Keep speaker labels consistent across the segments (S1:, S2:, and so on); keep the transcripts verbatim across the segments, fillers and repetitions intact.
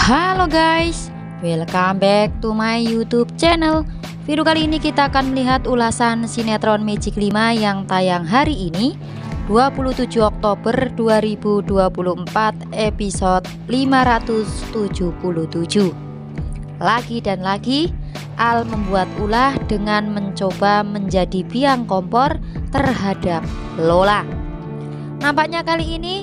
S1: Halo guys, welcome back to my YouTube channel. Video kali ini kita akan melihat ulasan sinetron Magic lima yang tayang hari ini dua puluh tujuh Oktober dua ribu dua puluh empat, episode lima ratus tujuh puluh tujuh. Lagi dan lagi Al membuat ulah dengan mencoba menjadi biang kompor terhadap Lola. Nampaknya kali ini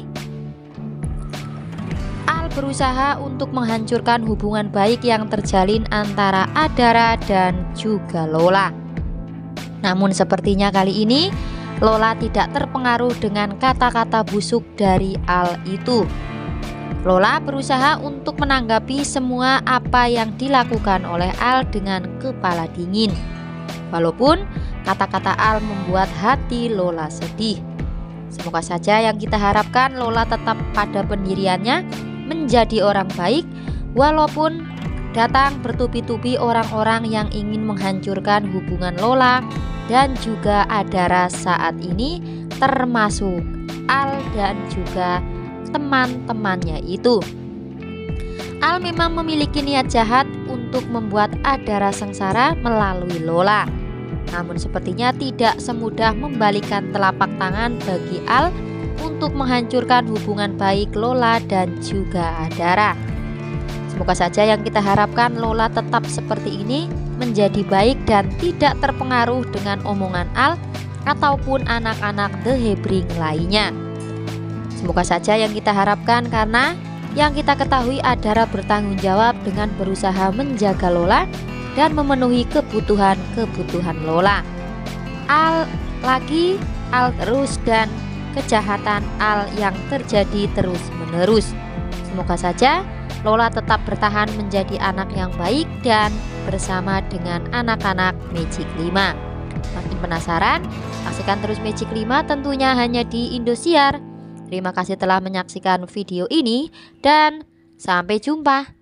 S1: Al berusaha untuk menghancurkan hubungan baik yang terjalin antara Adara dan juga Lola. Namun sepertinya kali ini Lola tidak terpengaruh dengan kata-kata busuk dari Al itu. Lola berusaha untuk menanggapi semua apa yang dilakukan oleh Al dengan kepala dingin. Walaupun kata-kata Al membuat hati Lola sedih. Semoga saja yang kita harapkan Lola tetap pada pendiriannya, menjadi orang baik, walaupun datang bertubi-tubi orang-orang yang ingin menghancurkan hubungan Lola dan juga Adara saat ini, termasuk Al dan juga teman-temannya itu. Al memang memiliki niat jahat untuk membuat Adara sengsara melalui Lola. Namun sepertinya tidak semudah membalikan telapak tangan bagi Al untuk menghancurkan hubungan baik Lola dan juga Adara. Semoga saja yang kita harapkan Lola tetap seperti ini, menjadi baik dan tidak terpengaruh dengan omongan Al ataupun anak-anak The Hebring lainnya. Semoga saja yang kita harapkan, karena yang kita ketahui Adara bertanggung jawab dengan berusaha menjaga Lola dan memenuhi kebutuhan-kebutuhan Lola. Al lagi, Al terus, dan kejahatan Al yang terjadi terus-menerus. Semoga saja Lola tetap bertahan menjadi anak yang baik dan bersama dengan anak-anak Magic lima. Makin penasaran? Saksikan terus Magic lima tentunya hanya di Indosiar. Terima kasih telah menyaksikan video ini dan sampai jumpa.